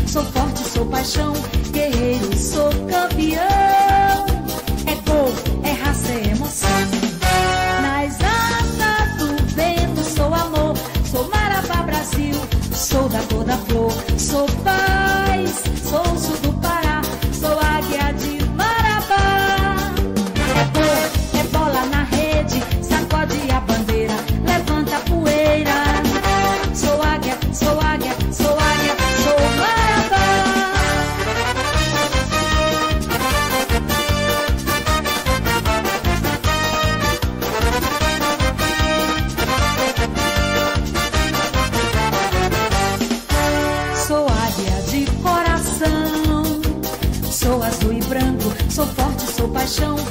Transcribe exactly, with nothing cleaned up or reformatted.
sou forte, sou paixão, guerreiro, sou campeão. É cor, é raça, é emoção. Nas asas do vento sou amor, sou Marabá, Brasil, sou da cor da flor, sou paz, sou o sul do Pará, sou águia de Marabá. É cor, é bola na rede, sacode a bandeira, levanta a poeira. Sou águia, sou águia, sou águia, sou Marabá. Sou águia de coração, sou azul e branco, sou forte, sou paixão,